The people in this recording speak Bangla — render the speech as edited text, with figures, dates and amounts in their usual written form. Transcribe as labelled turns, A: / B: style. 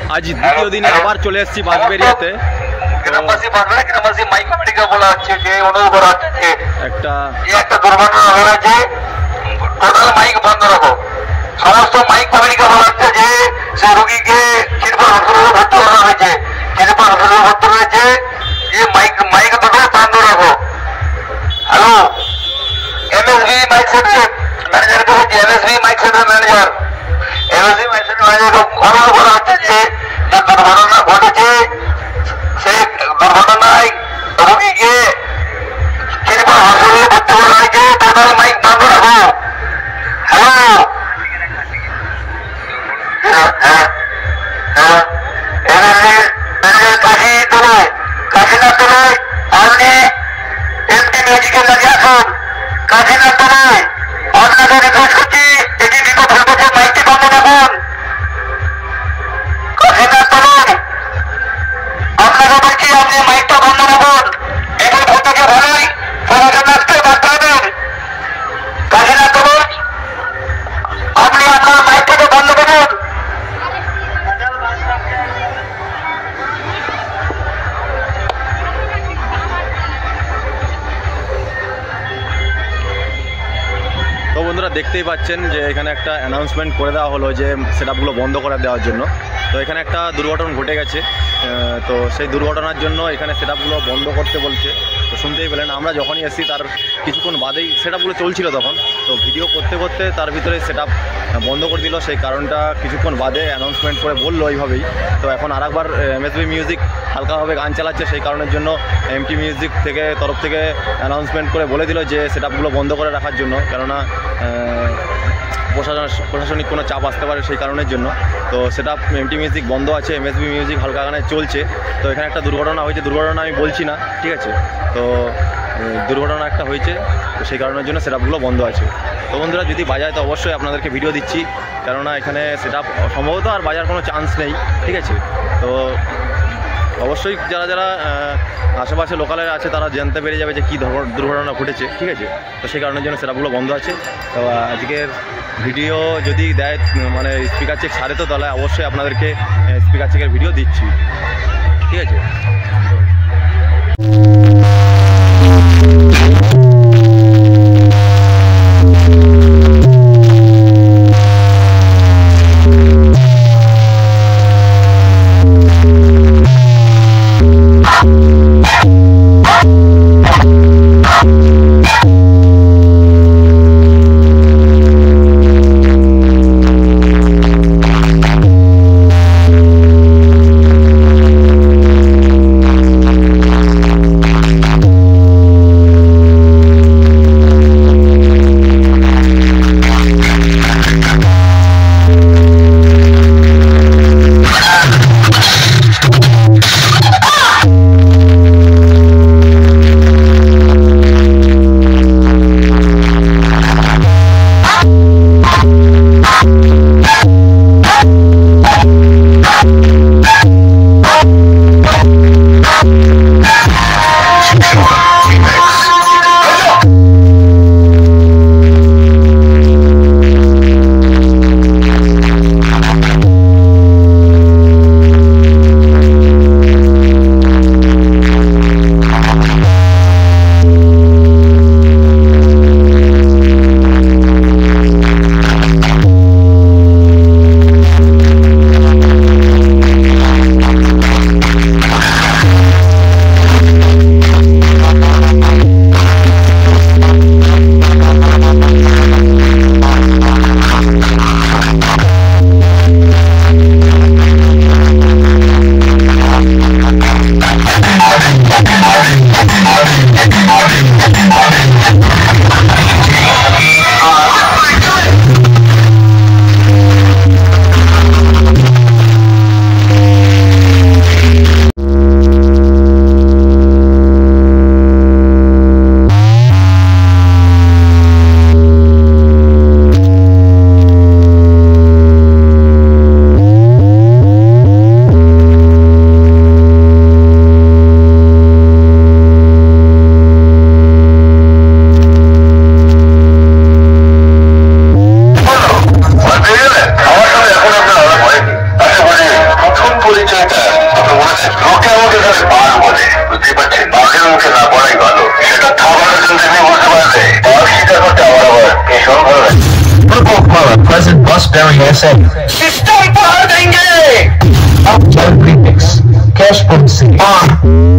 A: আজ দ্বিতীয় দিনে আবার চলে এসেছি বাঁশবেড়িয়াতে।
B: গ্রামবাসী মাইক কমিটিকে বলা হচ্ছে যে অনুরোধ করা হচ্ছে যে একটা দুর্ঘটনা হয়েছে, টোটাল মাইক বন্ধ রাখো। সমস্ত মাইক কমিটিকে বলা হচ্ছে যে সে রোগীকে চিরপাল হসপিটালে ভর্তি করা হয়েছে, চিরপাল হসপিটালে ভর্তি রয়েছে, যে মাইক দুটো বন্ধ রাখো। হ্যালো, এমএসবি মাইক সেন্টার ম্যানেজারকে বলছি, MSB mic centre manager, MSB mic centre ম্যানেজারকে অনুরোধ করা হচ্ছে যে দুর্ঘটনা ঘটেছে, সেই দুর্ঘটনায় রোগীকে চিরপাল হসপিটালে ভর্তি করা হয়েছে, টোটাল মাইক বন্ধ রাখো। হ্যালো, আপনি এমটি মিউজিকের লাগে আসুন, কাশীনাথ তলায় আপনাদের রিকোয়েস্ট করছি, এটি বিপদ ঘটেছে, মাইকটি বন্ধ রাখুন। কাশীনাথ তলায় আপনাকে বলছি, আপনি মাইকটা বন্ধ রাখুন। বিপদ ঘটেছে ভালোই, প্রশাসন আসতে বাধ্য হবেন। কাশীনাথ তলায় আপনি আপনার মাইকটাকে বন্ধ করুন।
A: তো বন্ধুরা দেখতেই পাচ্ছেন যে এখানে একটা অ্যানাউন্সমেন্ট করে দেওয়া হলো যে সেটআপগুলো বন্ধ করে দেওয়ার জন্য। তো এখানে একটা দুর্ঘটনা ঘটে গেছে, তো সেই দুর্ঘটনার জন্য এখানে সেটআপগুলো বন্ধ করতে বলছে। তো শুনতেই পেলেন, আমরা যখনই এসেছি তার কিছুক্ষণ বাদেই সেটআপগুলো চলছিল তখন, তো ভিডিও করতে করতে তার ভিতরে সেটআপ বন্ধ করে দিল। সেই কারণটা কিছুক্ষণ বাদে অ্যানাউন্সমেন্ট করে বললো এইভাবেই। তো এখন আরেকবার এমএসবি মিউজিক হালকাভাবে গান চালাচ্ছে, সেই কারণের জন্য এমটি মিউজিক থেকে তরফ থেকে অ্যানাউন্সমেন্ট করে বলে দিল যে সেটআপগুলো বন্ধ করে রাখার জন্য, কেননা প্রশাসনিক কোনো চাপ আসতে পারে সেই কারণের জন্য। তো সেটা এমটি মিউজিক বন্ধ আছে, এমএসবি মিউজিক হালকা গানে চলছে। তো এখানে একটা দুর্ঘটনা হয়েছে, দুর্ঘটনা আমি বলছি না, ঠিক আছে। তো দুর্ঘটনা একটা হয়েছে, তো সেই কারণের জন্য সেটআপগুলো বন্ধ আছে। তো বন্ধুরা যদি বাজায় তো অবশ্যই আপনাদেরকে ভিডিও দিচ্ছি, কেননা এখানে সেটআপ সম্ভবত আর বাজার কোনো চান্স নেই, ঠিক আছে। তো অবশ্যই যারা যারা আশেপাশে লোকালে আছে তারা জানতে পেরে যাবে যে কী দুর্ঘটনা ঘটেছে, ঠিক আছে। তো সেই কারণের জন্য সেটআপগুলো বন্ধ আছে। তো আজকের ভিডিও যদি দেয় মানে স্পিকার চেক ছাড়ে, তো তাহলে অবশ্যই আপনাদেরকে স্পিকার চেকের ভিডিও দিচ্ছি, ঠিক আছে।
B: হয়েছে এটা আপনি বলেছেন লোকে আমাকে তাহলে বাঘ বলে বুঝতেই পারছেন বাঘের মুখে না বলাই ভালো সেটা খাবারের জন্য তুমি বুঝতে পারবে বাঘ স্বীকার করতে আমার আবার ভীষণ ভালো লাগে President Bus Berry SA System for Dengue Remix Cash Policy